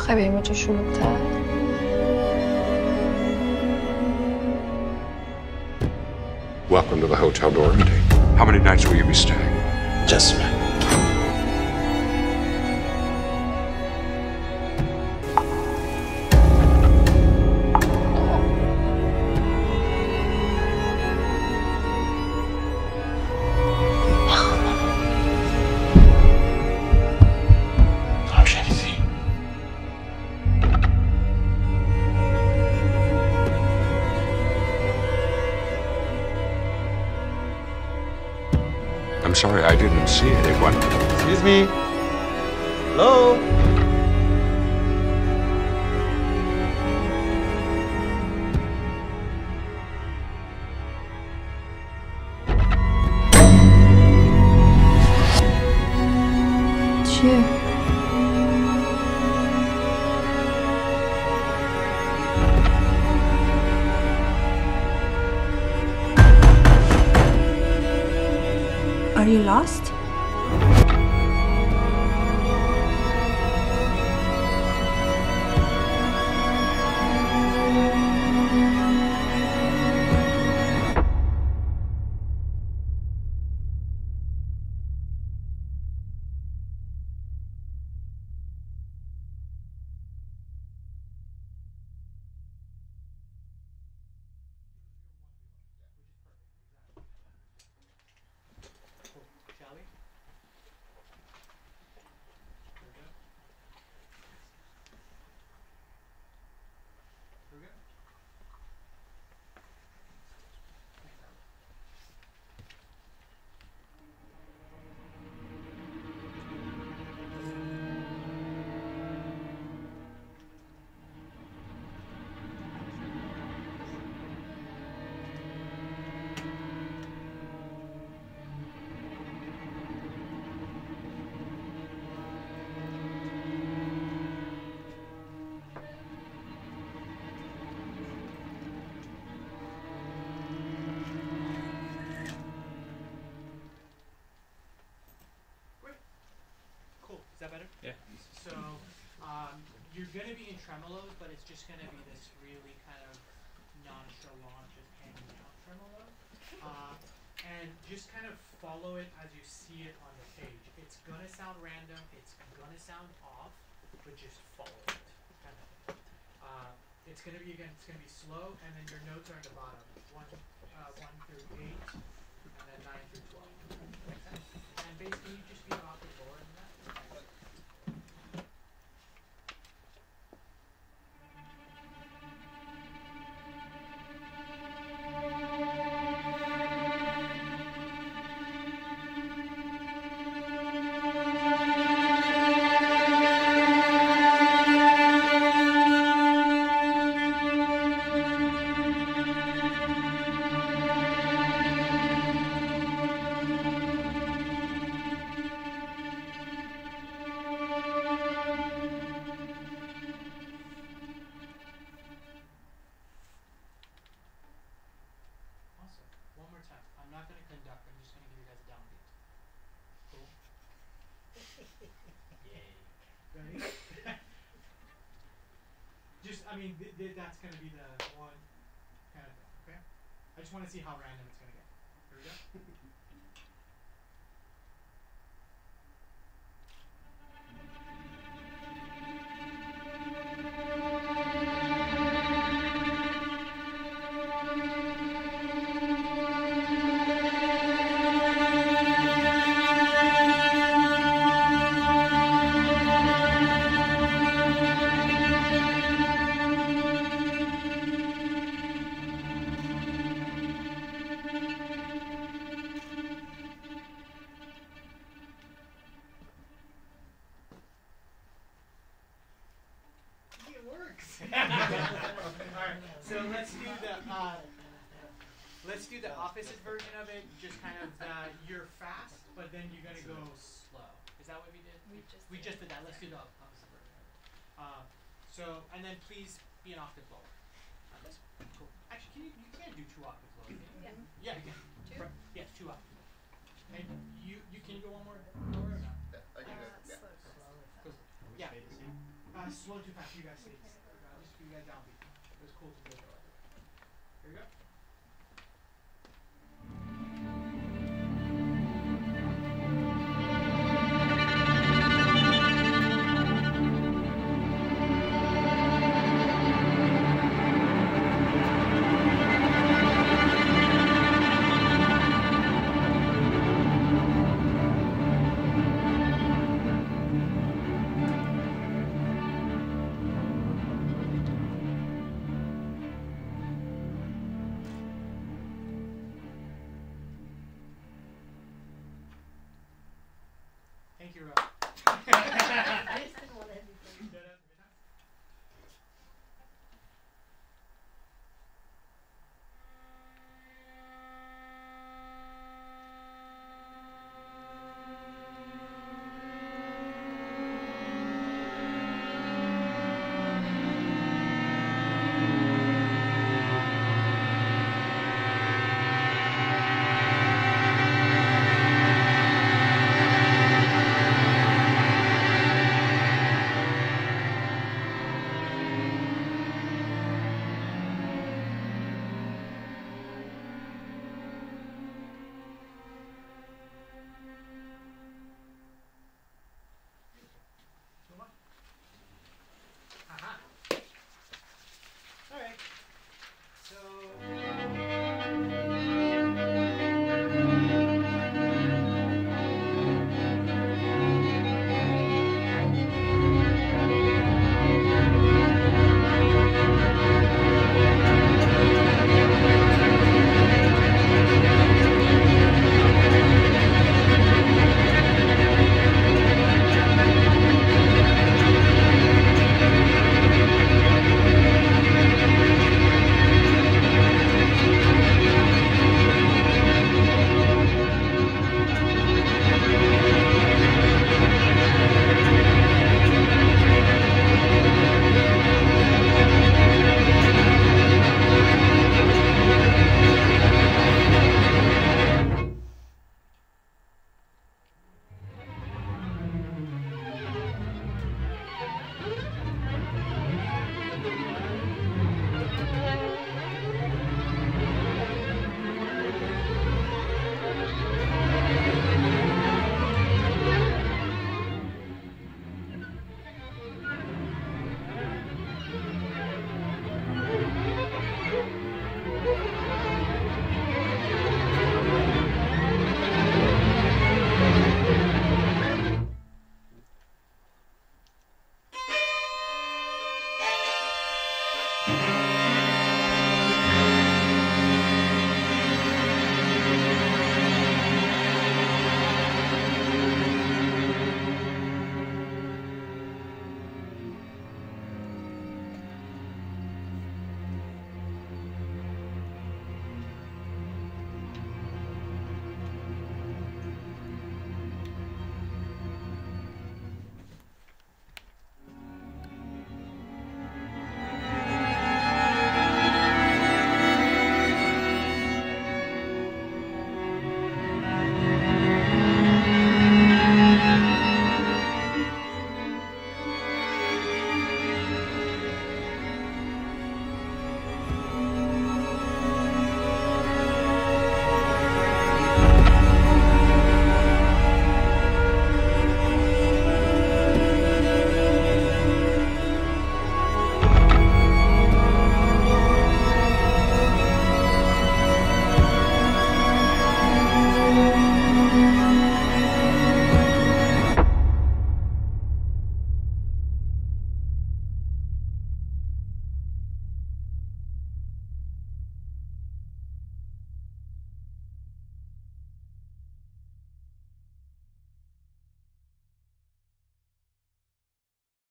نمیخوای بریم اونجا شلوغ‌تر؟ Welcome to the hotel Dorothy. How many nights will you be staying? Just a minute. I'm sorry, I didn't see anyone. Excuse me. Hello? چیه؟ Are you lost? Is that better? Yeah. So you're going to be in tremolos, but it's just going to be this really kind of nonchalant, just hanging out tremolo. And just kind of follow it as you see it on the page. It's going to sound random. It's going to sound off, but just follow it. Kind of. It's going to be, again, it's going to be slow, and then your notes are at the bottom. 1 through 8, and then 9 through 12. Make sense? And basically, you just be an octave lower than that. That's going to be the one kind of thing, okay? I just want to see how random it's going to get. Here we go. The opposite version of it, just kind of you're fast, but then you're gonna go slow. Is that what we did? We just did that. Let's do the opposite version of it. So, and then please be an octave lower. Cool. Actually, you can do 2 octaves lower. Can you? Yeah. Yeah, you can. 2? Yes, 2 octaves lower. And you can you go one more lower or not? I can go. Yeah. Cool. Yeah. Slow too fast. You guys see. Just you guys downbeat. It was cool to go. Here we go.